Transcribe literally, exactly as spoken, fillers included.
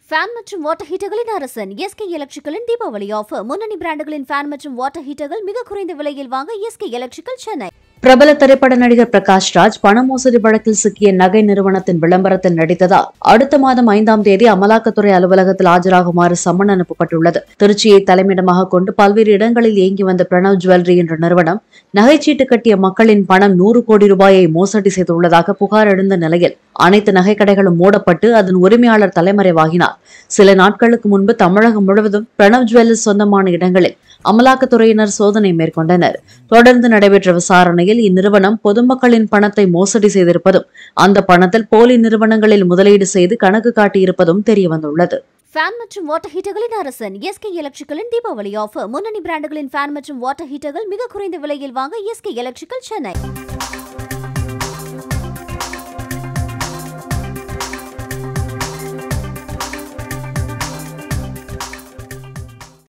Fan மற்றும் water ஹீட்டர்களின் அரசன் SK எலக்ட்ரிக்கலின் Deepavali offer. முன்னணி பிராண்டுகளின் ஃபேன் மற்றும் வாட்டர் ஹீட்டர்கள் மிக குறைந்த விலையில் வாங்க எஸ்கே எலக்ட்ரிக்கல் சென்னை. பிரபல திரைப்பட நடிகர் பிரகாஷ் ராஜ் பண மோசடி வழக்கில் சிக்கிய நகை நிறுவனத்தின் விளம்பரத்தில் நடித்ததால் அடுத்த மாதம் ஐந்தாம் தேதி அமலாக்கத்துறை அலுவலகத்தில் ஆஜராகுமாறு சம்மன் அனுப்பப்பட்டுள்ளது. திருச்சியை தலைமையிடமாக கொண்டு பல்வேறு இடங்களில் இயங்கி வந்த பிரணவ் ஜுவல்லரி என்ற நிறுவனம் நகைச்சீட்டு கட்டிய மக்களின் பணம் நூறு கோடி ரூபாயை மோசடி செய்துள்ளதாக புகார் எழுந்த நிலையில் அனைத்து நகைக்கடைகளும் மூடப்பட்டு அதன் உரிமையாளர் தலைமறைவாகினார். சில நாட்களுக்கு முன்பு தமிழகம் முழுவதும் பிரணவ் ஜுவல்லர்ஸ் சொந்தமான இடங்களில் அமலாக்கத்துறையினர் சோதனை மேற்கொண்டனர். தொடர்ந்து நடைபெற்ற விசாரணையில் இந்நிறுவனம் பொதுமக்களின் பணத்தை மோசடி செய்திருப்பதும் அந்த பணத்தில் போலி நிறுவனங்களில் முதலீடு செய்து கணக்கு காட்டியிருப்பதும் தெரியவந்துள்ளது. ஃபேன் மற்றும் வாட்டர் ஹீட்டர்களின் அரசன் எஸ்கே எலக்ட்ரிக்கலின் தீபாவளி ஆஃபர். முன்னணி பிராண்டுகளின் ஃபேன் மற்றும் வாட்டர் ஹீட்டர்கள் மிக குறைந்த விலையில் வாங்க எஸ்கே எலக்ட்ரிக்கல் சென்னை.